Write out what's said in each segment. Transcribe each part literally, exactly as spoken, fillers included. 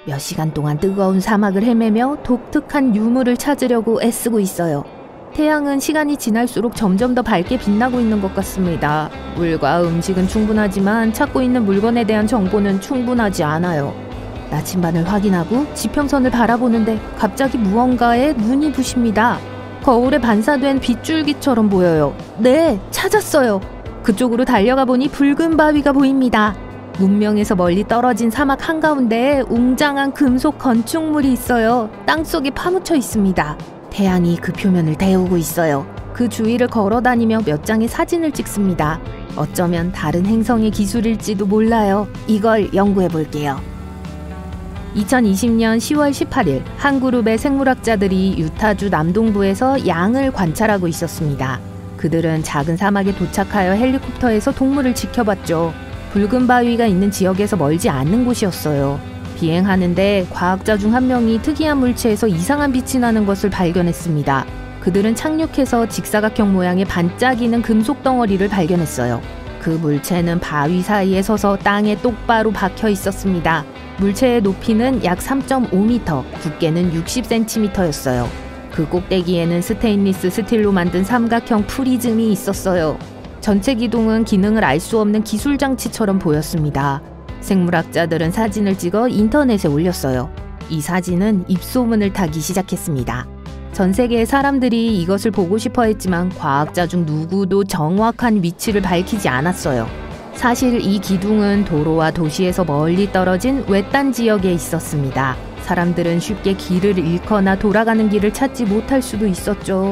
몇 시간 동안 뜨거운 사막을 헤매며 독특한 유물을 찾으려고 애쓰고 있어요. 태양은 시간이 지날수록 점점 더 밝게 빛나고 있는 것 같습니다. 물과 음식은 충분하지만 찾고 있는 물건에 대한 정보는 충분하지 않아요. 나침반을 확인하고 지평선을 바라보는데 갑자기 무언가에 눈이 부십니다. 거울에 반사된 빗줄기처럼 보여요. 네, 찾았어요. 그쪽으로 달려가 보니 붉은 바위가 보입니다. 문명에서 멀리 떨어진 사막 한가운데에 웅장한 금속 건축물이 있어요. 땅속에 파묻혀 있습니다. 태양이 그 표면을 데우고 있어요. 그 주위를 걸어다니며 몇 장의 사진을 찍습니다. 어쩌면 다른 행성의 기술일지도 몰라요. 이걸 연구해 볼게요. 이천이십 년 시월 십팔일 한 그룹의 생물학자들이 유타주 남동부에서 양을 관찰하고 있었습니다. 그들은 작은 사막에 도착하여 헬리콥터에서 동물을 지켜봤죠. 붉은 바위가 있는 지역에서 멀지 않는 곳이었어요. 비행하는데 과학자 중 한 명이 특이한 물체에서 이상한 빛이 나는 것을 발견했습니다. 그들은 착륙해서 직사각형 모양의 반짝이는 금속 덩어리를 발견했어요. 그 물체는 바위 사이에 서서 땅에 똑바로 박혀 있었습니다. 물체의 높이는 약 삼 점 오 미터, 두께는 육십 센티미터였어요. 그 꼭대기에는 스테인리스 스틸로 만든 삼각형 프리즘이 있었어요. 전체 기둥은 기능을 알 수 없는 기술 장치처럼 보였습니다. 생물학자들은 사진을 찍어 인터넷에 올렸어요. 이 사진은 입소문을 타기 시작했습니다. 전 세계의 사람들이 이것을 보고 싶어 했지만 과학자 중 누구도 정확한 위치를 밝히지 않았어요. 사실 이 기둥은 도로와 도시에서 멀리 떨어진 외딴 지역에 있었습니다. 사람들은 쉽게 길을 잃거나 돌아가는 길을 찾지 못할 수도 있었죠.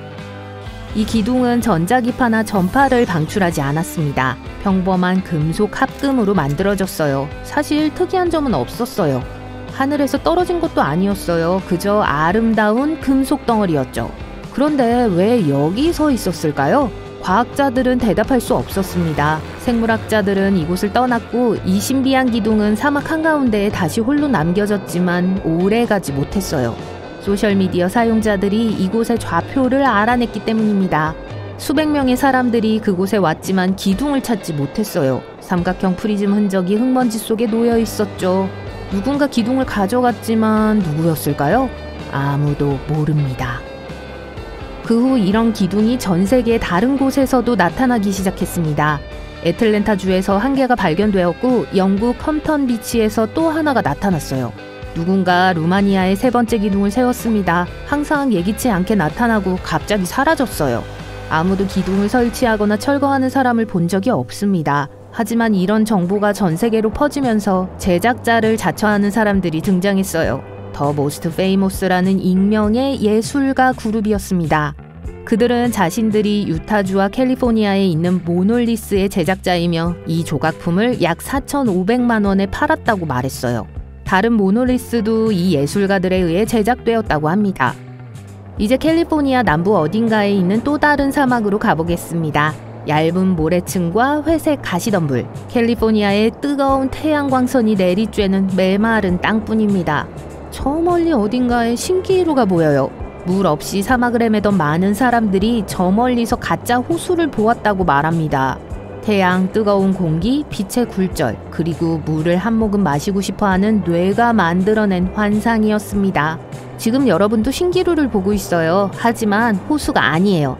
이 기둥은 전자기파나 전파를 방출하지 않았습니다. 평범한 금속 합금으로 만들어졌어요. 사실 특이한 점은 없었어요. 하늘에서 떨어진 것도 아니었어요. 그저 아름다운 금속 덩어리였죠. 그런데 왜 여기 서 있었을까요? 과학자들은 대답할 수 없었습니다. 생물학자들은 이곳을 떠났고 이 신비한 기둥은 사막 한가운데에 다시 홀로 남겨졌지만 오래 가지 못했어요. 소셜미디어 사용자들이 이곳의 좌표를 알아냈기 때문입니다. 수백 명의 사람들이 그곳에 왔지만 기둥을 찾지 못했어요. 삼각형 프리즘 흔적이 흙먼지 속에 놓여 있었죠. 누군가 기둥을 가져갔지만 누구였을까요? 아무도 모릅니다. 그 후 이런 기둥이 전 세계 다른 곳에서도 나타나기 시작했습니다. 애틀랜타주에서 한 개가 발견되었고 영국 컴턴 비치에서 또 하나가 나타났어요. 누군가 루마니아에 세 번째 기둥을 세웠습니다. 항상 예기치 않게 나타나고 갑자기 사라졌어요. 아무도 기둥을 설치하거나 철거하는 사람을 본 적이 없습니다. 하지만 이런 정보가 전 세계로 퍼지면서 제작자를 자처하는 사람들이 등장했어요. 더 모스트 페이모스라는 익명의 예술가 그룹이었습니다. 그들은 자신들이 유타주와 캘리포니아에 있는 모놀리스의 제작자이며 이 조각품을 약 사천오백만 원에 팔았다고 말했어요. 다른 모놀리스도 이 예술가들에 의해 제작되었다고 합니다. 이제 캘리포니아 남부 어딘가에 있는 또 다른 사막으로 가보겠습니다. 얇은 모래층과 회색 가시덤불, 캘리포니아의 뜨거운 태양광선이 내리쬐는 메마른 땅뿐입니다. 저 멀리 어딘가에 신기루가 보여요. 물 없이 사막을 헤매던 많은 사람들이 저 멀리서 가짜 호수를 보았다고 말합니다. 태양, 뜨거운 공기, 빛의 굴절, 그리고 물을 한 모금 마시고 싶어하는 뇌가 만들어낸 환상이었습니다. 지금 여러분도 신기루를 보고 있어요. 하지만 호수가 아니에요.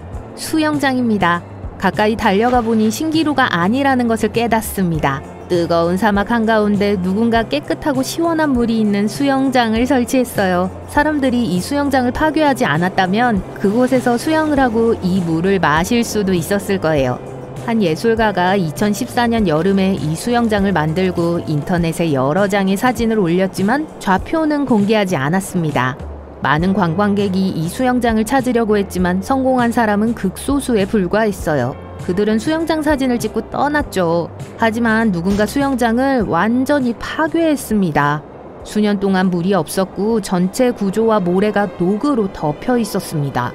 수영장입니다. 가까이 달려가 보니 신기루가 아니라는 것을 깨닫습니다. 뜨거운 사막 한가운데 누군가 깨끗하고 시원한 물이 있는 수영장을 설치했어요. 사람들이 이 수영장을 파괴하지 않았다면 그곳에서 수영을 하고 이 물을 마실 수도 있었을 거예요. 한 예술가가 이천십사 년 여름에 이 수영장을 만들고 인터넷에 여러 장의 사진을 올렸지만 좌표는 공개하지 않았습니다. 많은 관광객이 이 수영장을 찾으려고 했지만 성공한 사람은 극소수에 불과했어요. 그들은 수영장 사진을 찍고 떠났죠. 하지만 누군가 수영장을 완전히 파괴했습니다. 수년 동안 물이 없었고 전체 구조와 모래가 녹으로 덮여 있었습니다.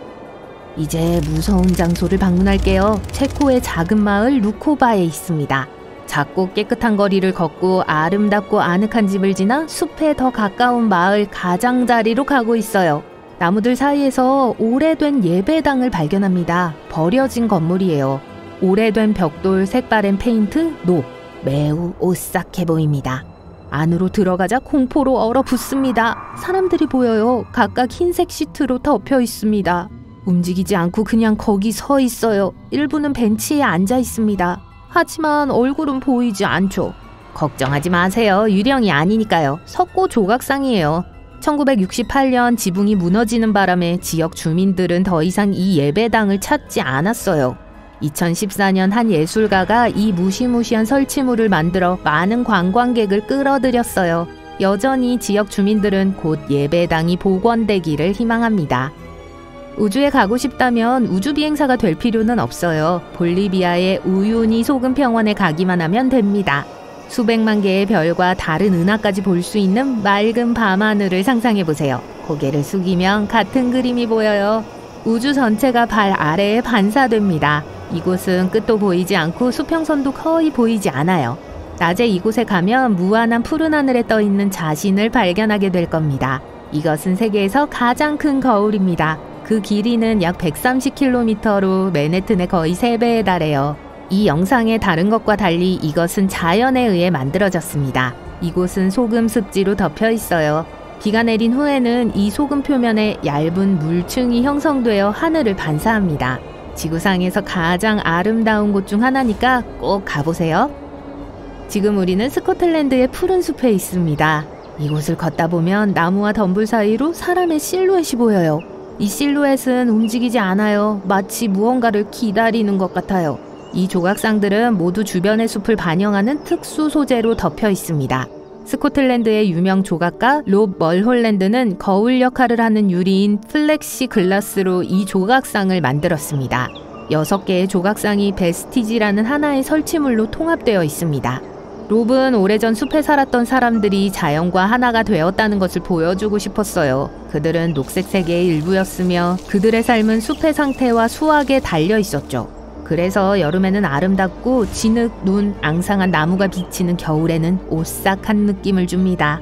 이제 무서운 장소를 방문할게요. 체코의 작은 마을 루코바에 있습니다. 작고 깨끗한 거리를 걷고 아름답고 아늑한 집을 지나 숲에 더 가까운 마을 가장자리로 가고 있어요. 나무들 사이에서 오래된 예배당을 발견합니다. 버려진 건물이에요. 오래된 벽돌, 색바랜 페인트, 녹. 매우 오싹해 보입니다. 안으로 들어가자 공포로 얼어붙습니다. 사람들이 보여요. 각각 흰색 시트로 덮여 있습니다. 움직이지 않고 그냥 거기 서 있어요. 일부는 벤치에 앉아 있습니다. 하지만 얼굴은 보이지 않죠. 걱정하지 마세요. 유령이 아니니까요. 석고 조각상이에요. 천구백육십팔 년 지붕이 무너지는 바람에 지역 주민들은 더 이상 이 예배당을 찾지 않았어요. 이천십사 년 한 예술가가 이 무시무시한 설치물을 만들어 많은 관광객을 끌어들였어요. 여전히 지역 주민들은 곧 예배당이 복원되기를 희망합니다. 우주에 가고 싶다면 우주비행사가 될 필요는 없어요. 볼리비아의 우유니 소금 평원에 가기만 하면 됩니다. 수백만 개의 별과 다른 은하까지 볼 수 있는 맑은 밤하늘을 상상해보세요. 고개를 숙이면 같은 그림이 보여요. 우주 전체가 발 아래에 반사됩니다. 이곳은 끝도 보이지 않고 수평선도 거의 보이지 않아요. 낮에 이곳에 가면 무한한 푸른 하늘에 떠있는 자신을 발견하게 될 겁니다. 이것은 세계에서 가장 큰 거울입니다. 그 길이는 약 백삼십 킬로미터로 맨해튼의 거의 세 배에 달해요. 이 영상의 다른 것과 달리 이것은 자연에 의해 만들어졌습니다. 이곳은 소금 습지로 덮여 있어요. 비가 내린 후에는 이 소금 표면에 얇은 물층이 형성되어 하늘을 반사합니다. 지구상에서 가장 아름다운 곳 중 하나니까 꼭 가보세요. 지금 우리는 스코틀랜드의 푸른 숲에 있습니다. 이곳을 걷다 보면 나무와 덤불 사이로 사람의 실루엣이 보여요. 이 실루엣은 움직이지 않아요. 마치 무언가를 기다리는 것 같아요. 이 조각상들은 모두 주변의 숲을 반영하는 특수 소재로 덮여 있습니다. 스코틀랜드의 유명 조각가 롭 멀홀랜드는 거울 역할을 하는 유리인 플렉시 글라스로 이 조각상을 만들었습니다. 여섯 개의 조각상이 베스티지라는 하나의 설치물로 통합되어 있습니다. 롭은 오래전 숲에 살았던 사람들이 자연과 하나가 되었다는 것을 보여주고 싶었어요. 그들은 녹색 세계의 일부였으며 그들의 삶은 숲의 상태와 수확에 달려 있었죠. 그래서 여름에는 아름답고 진흙, 눈, 앙상한 나무가 비치는 겨울에는 오싹한 느낌을 줍니다.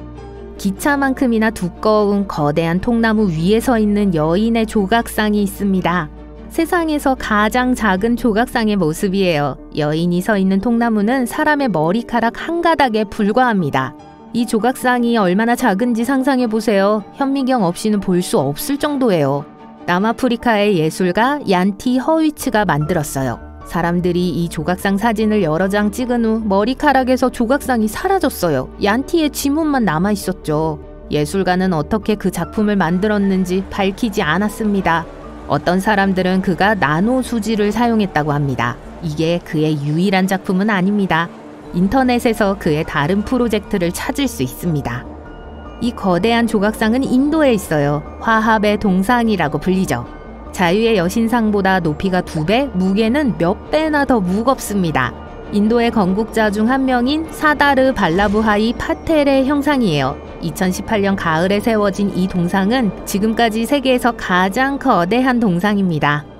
기차만큼이나 두꺼운 거대한 통나무 위에 서 있는 여인의 조각상이 있습니다. 세상에서 가장 작은 조각상의 모습이에요. 여인이 서 있는 통나무는 사람의 머리카락 한 가닥에 불과합니다. 이 조각상이 얼마나 작은지 상상해보세요. 현미경 없이는 볼 수 없을 정도예요. 남아프리카의 예술가 얀티 허위츠가 만들었어요. 사람들이 이 조각상 사진을 여러 장 찍은 후 머리카락에서 조각상이 사라졌어요. 얀티의 지문만 남아있었죠. 예술가는 어떻게 그 작품을 만들었는지 밝히지 않았습니다. 어떤 사람들은 그가 나노 수지를 사용했다고 합니다. 이게 그의 유일한 작품은 아닙니다. 인터넷에서 그의 다른 프로젝트를 찾을 수 있습니다. 이 거대한 조각상은 인도에 있어요. 화합의 동상이라고 불리죠. 자유의 여신상보다 높이가 두 배, 무게는 몇 배나 더 무겁습니다. 인도의 건국자 중 한 명인 사다르 발라부하이 파텔의 형상이에요. 이천십팔 년 가을에 세워진 이 동상은 지금까지 세계에서 가장 거대한 동상입니다.